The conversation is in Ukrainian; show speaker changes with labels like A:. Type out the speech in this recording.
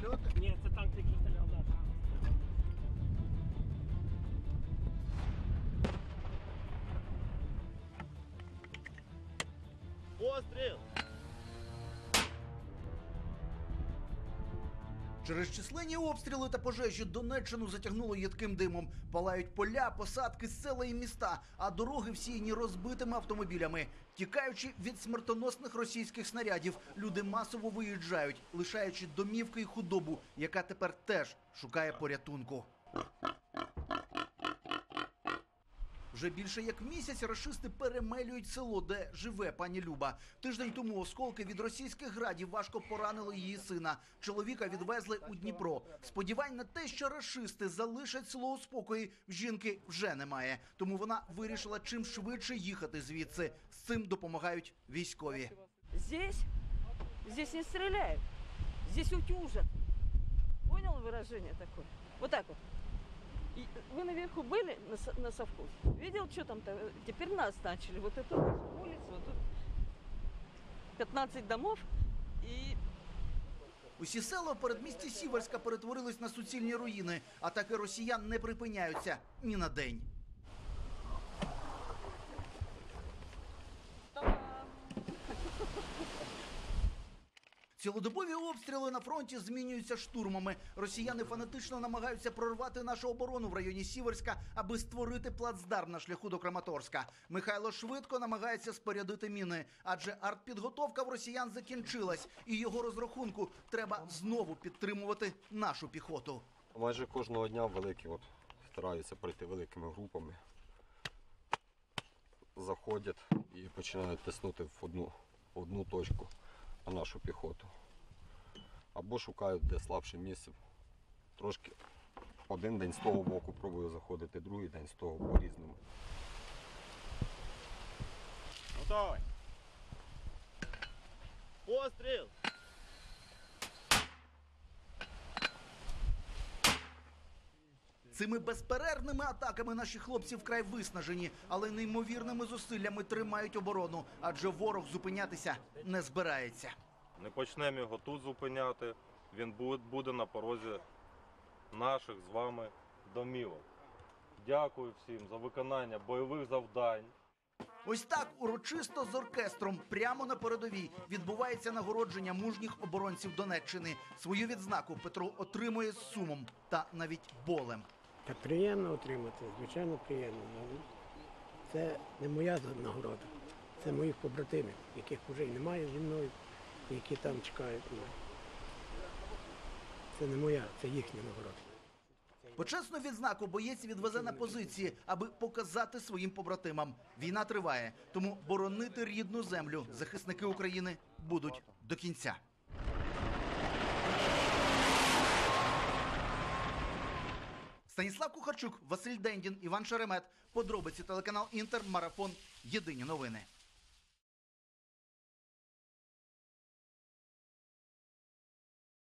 A: вертольоти?
B: Ні, це танк тільки стріляв, да.
A: Постріл!
C: Через численні обстріли та пожежі Донеччину затягнуло їдким димом. Палають поля, посадки, села і міста, а дороги всіяні розбитими автомобілями. Тікаючи від смертоносних російських снарядів, люди масово виїжджають, лишаючи домівки і худобу, яка тепер теж шукає порятунку. Вже більше як місяць рашисти перемелюють село, де живе пані Люба. Тиждень тому осколки від російських градів важко поранили її сина. Чоловіка відвезли у Дніпро. Сподівань на те, що рашисти залишать село у спокої, в жінки вже немає. Тому вона вирішила чим швидше їхати звідси. З цим допомагають військові.
D: Здесь не стреляют, здесь утюжат. Понял выражение такое? Вот так вот. И вы наверху были на совхозе? Видел, что там-то? Теперь нас начали. Вот эту улицу, вот тут 15 домов и...
C: Усі села у передмісті Сіверська перетворились на суцільні руїни. Атаки росіян не припиняються ні на день. Цілодобові обстріли на фронті змінюються штурмами. Росіяни фанатично намагаються прорвати нашу оборону в районі Сіверська, аби створити плацдарм на шляху до Краматорська. Михайло швидко намагається спорядити міни, адже артпідготовка в росіян закінчилась, і його розрахунку треба знову підтримувати нашу піхоту.
E: Майже кожного дня великі стараються прийти великими групами, заходять і починають тиснути в одну точку на нашу піхоту. Або шукають де слабше місце. Трошки один день з того боку пробую заходити, другий день з того по-різному.
A: Готовий! Постріл!
C: Цими безперервними атаками наші хлопці вкрай виснажені, але неймовірними зусиллями тримають оборону, адже ворог зупинятися не збирається.
F: Не почнемо його тут зупиняти, він буде на порозі наших з вами домівок. Дякую всім за виконання бойових завдань.
C: Ось так урочисто з оркестром прямо на передовій відбувається нагородження мужніх оборонців Донеччини. Свою відзнаку Петро отримує з сумом та навіть болем.
B: Так приємно отримати, звичайно приємно. Це не моя нагорода, це моїх побратимів, яких вже й немає зі мною, які там чекають. Це не моя, це їхня нагорода.
C: Почесну відзнаку боєць відвезе на позиції, аби показати своїм побратимам. Війна триває, тому боронити рідну землю захисники України будуть до кінця. Станіслав Кухарчук, Василь Дендін, Іван Шеремет. Подробиці телеканал Інтер, Марафон. Єдині новини.